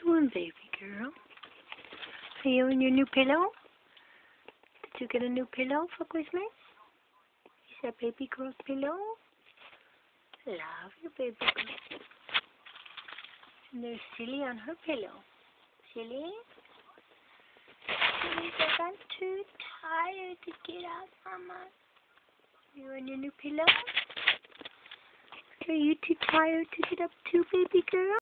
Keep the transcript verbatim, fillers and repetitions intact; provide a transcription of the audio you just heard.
doing, baby girl? Are you on your new pillow? Did you get a new pillow for Christmas? Is that baby girl's pillow? Love your baby girl. And there's Silly on her pillow. Silly? Silly says, I'm too tired to get up, Mama. You on your new pillow? Are you too tired to get up too, baby girl?